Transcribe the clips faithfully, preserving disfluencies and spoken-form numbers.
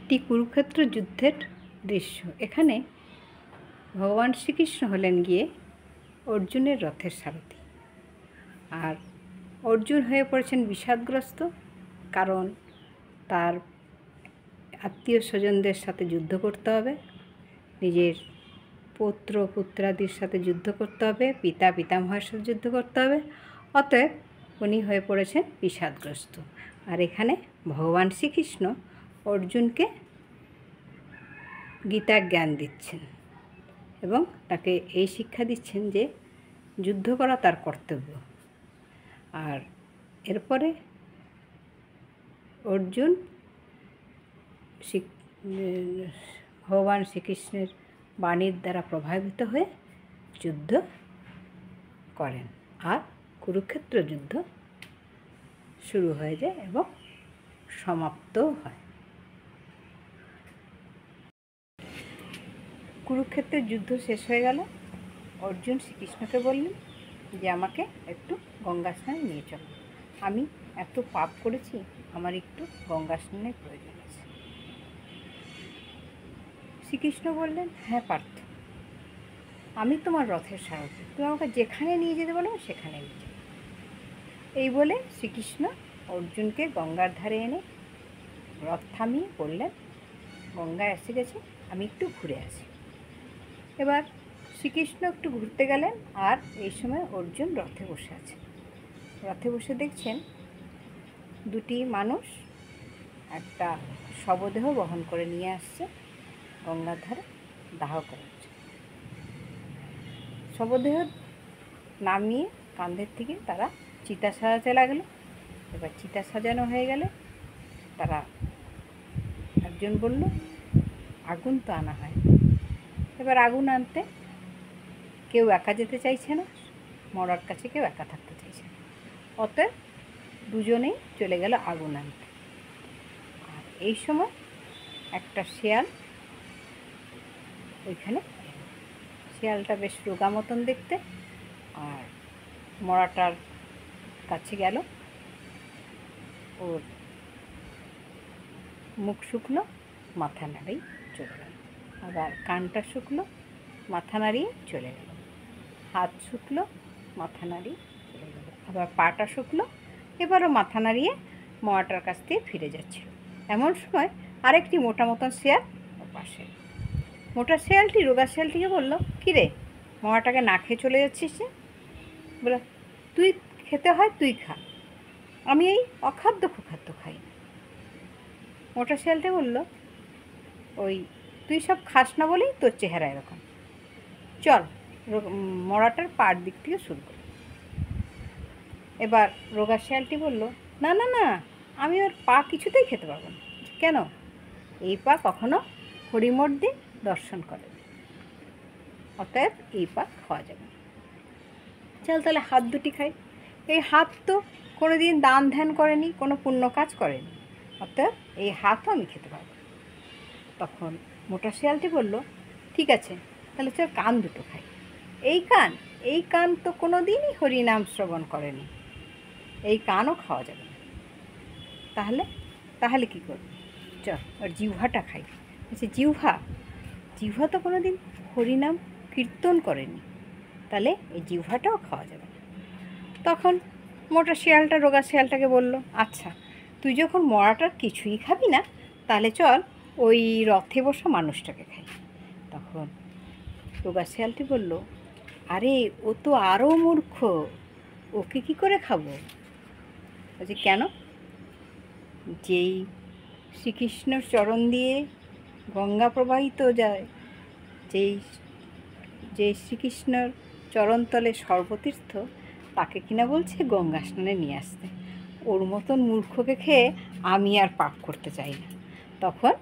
এটি কুরুক্ষেত্র যুদ্ধের দৃশ্য। এখানে ভগবান শ্রীকৃষ্ণ হলেন গিয়ে অর্জুনের রথের সারথি, আর অর্জুন হয়ে পড়েছেন বিষাদগ্রস্ত, কারণ তার আত্মীয় স্বজনদের সাথে যুদ্ধ করতে হবে, নিজের পুত্র পুত্রাদির সাথে যুদ্ধ করতে হবে, পিতা পিতামহের সাথে যুদ্ধ করতে হবে। অতএব উনি হয়ে পড়েছেন বিষাদগ্রস্ত। আর এখানে ভগবান শ্রীকৃষ্ণ অর্জুনকে গীতার জ্ঞান দিচ্ছেন এবং তাকে এই শিক্ষা দিচ্ছেন যে যুদ্ধ করা তার কর্তব্য। আর এরপরে অর্জুন ভগবান শ্রীকৃষ্ণের বাণীর দ্বারা প্রভাবিত হয়ে যুদ্ধ করেন, আর কুরুক্ষেত্র যুদ্ধ শুরু হয়ে যায় এবং সমাপ্তও হয়। কুরুক্ষেত্রের যুদ্ধ শেষ হয়ে গেল। অর্জুন শ্রীকৃষ্ণকে বললেন যে আমাকে একটু গঙ্গা স্নানে নিয়ে চলো, আমি এত পাপ করেছি, আমার একটু গঙ্গা স্নানের প্রয়োজন আছে। শ্রীকৃষ্ণ বললেন, হ্যাঁ পার্থ, আমি তোমার রথের সারথি, তুমি আমাকে যেখানে নিয়ে যেতে বলো সেখানে নিয়ে যাবে। এই বলে শ্রীকৃষ্ণ অর্জুনকে গঙ্গার ধারে এনে রথ থামিয়ে বললেন, গঙ্গা এসে গেছে, আমি একটু ঘুরে আসি। এবার শ্রীকৃষ্ণ একটু ঘুরতে গেলেন, আর এই সময় অর্জুন রথে বসে আছে। রথে বসে দেখছেন দুটি মানুষ একটা শবদেহ বহন করে নিয়ে আসছে গঙ্গার ধারে দাহ করার জন্য। শবদেহ নামিয়ে কাঁধের থেকে তারা চিতা সাজাতে লাগলো। এবার চিতা সাজানো হয়ে গেলে তারা একজন বলল, আগুন তো আনা হয়। এবার আগুন আনতে কেউ একা যেতে চাইছে না, মরার কাছে কেউ একা থাকতে চাইছে না। অতএব দুজনেই চলে গেল আগুন আনতে। আর এই সময় একটা শেয়াল ওইখানে, শেয়ালটা বেশ রোগা মতন দেখতে, আর মরাটার কাছে গেল, ওর মুখ শুকলো, মাথা নাড়িয়ে চলে গেল। আবার কানটা শুকলো, মাথা নাড়িয়ে চলে গেল। হাত শুকলো, মাথা নাড়িয়ে চলে গেল। আবার পাটা শুকলো, এবারও মাথা নাড়িয়ে মরাটার কাছ থেকে ফিরে যাচ্ছিল। এমন সময় আরেকটি মোটা মতন শেয়াল ওর পাশে। মোটা শেয়ালটি রোগা শেয়ালটিকে বললো, কিরে, মরাটাকে না খেয়ে চলে যাচ্ছিস যে? বলে, তুই খেতে হয় তুই খা, আমি এই অখাদ্য কুখাদ্য খাই। মোটা শেয়ালটা বলল, ওই তুই সব খাস না বলেই তোর চেহারা এরকম, চল মরাটার পার দিক থেকে শুরু কর। এবার রোগা শেয়ালটি বলল, না না না, আমি ওর পা কিছুতেই খেতে পারবো না। কেন? এই পা কখনো হরিমর্দি দর্শন করে, অতএব এই পা খাওয়া যাবে না। চল তাহলে হাত দুটি খাই। এই হাত তো কোনো দিন দান ধ্যান করেনি, কোনো পুণ্য কাজ করেনি, অতএব এই হাতও আমি খেতে পারবো। তখন মোটা শেয়ালটি বলল, ঠিক আছে, তাহলে চল কান দুটো খাই। এই কান এই কান তো কোনো দিনই হরিনাম শ্রবণ করেনি, এই কানও খাওয়া যাবে না। তাহলে তাহলে কী করবো? চল ওর জিহ্বাটা খাই। আচ্ছা, জিহ্বা জিহ্বা তো কোনো দিন হরিনাম কীর্তন করেনি, তাহলে এই জিহ্বাটাও খাওয়া যাবে না। তখন মোটা শিয়ালটা রোগা শিয়ালটাকে বলল, আচ্ছা, তুই যখন মরাটার কিছুই খাবি না, তাহলে চল ওই রথে বসা মানুষটাকে খাই। তখন রোগা শিয়ালটি বলল, আরে ও তো আরও মূর্খ, ওকে কী করে খাবো? বলছি, কেন? যেই শ্রীকৃষ্ণর চরণ দিয়ে গঙ্গা প্রবাহিত যায়, যেই যে শ্রীকৃষ্ণর চরণতলে সর্বতীর্থ, তাকে কিনা বলছে গঙ্গা স্নানে নিয়ে আসতে। ওর মতন মূর্খকে খেয়ে আমি আর পাপ করতে চাই না। তখন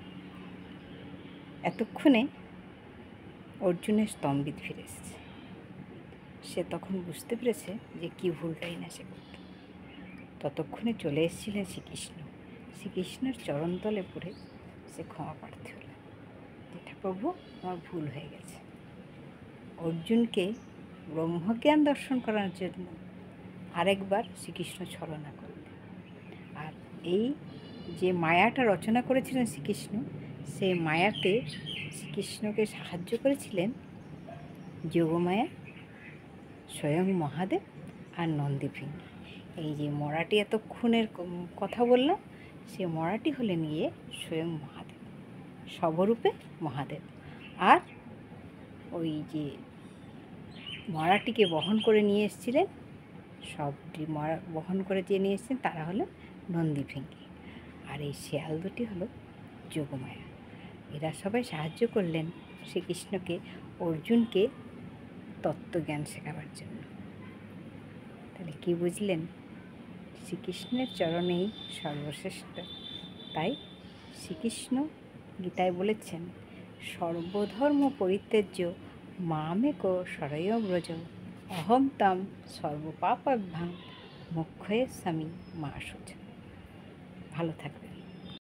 এতক্ষণে অর্জুনের স্তম্ভিত ফিরে এসেছে। সে তখন বুঝতে পেরেছে যে কী ভুলটাই না সে করত। ততক্ষণে চলে এসেছিলেন শ্রীকৃষ্ণ। শ্রীকৃষ্ণের চরণতলে পড়ে সে ক্ষমা প্রার্থী হল, যেটা প্রভু, আমার ভুল হয়ে গেছে। অর্জুনকে ব্রহ্মজ্ঞান দর্শন করার জন্য আরেকবার শ্রীকৃষ্ণ ছলনা করলেন। আর এই যে মায়াটা রচনা করেছিলেন শ্রীকৃষ্ণ, সেই মায়াতে শ্রীকৃষ্ণকে সাহায্য করেছিলেন যোগমায়া, স্বয়ং মহাদেব আর নন্দীভৃঙ্গি। এই যে মরাটি এতক্ষণের কথা বললাম, সে মরাটি হলেন গিয়ে স্বয়ং মহাদেব, সর্বরূপে মহাদেব। আর ওই যে মরাটিকে বহন করে নিয়ে এসেছিলেন, সবটি মরা বহন করে যে নিয়ে এসেছেন তারা হলো নন্দীভৃঙ্গি, আর এই শেয়াল দুটি হলো যোগমায়া। এরা সবাই সাহায্য করলেন শ্রীকৃষ্ণকে, অর্জুনকে তত্ত্বজ্ঞান শেখাবার জন্য। তাহলে কি বুঝলেন? শ্রীকৃষ্ণের চরণেই সর্বশ্রেষ্ঠ। তাই শ্রীকৃষ্ণ গীতায় বলেছেন, সর্বধর্ম পরিত্যাজ্য মামেক শরয় ব্রজ, অহম তাম সর্বপাপাভ্যাং মোক্ষয়ে স্বামী মা শুচ। ভালো থাকবে।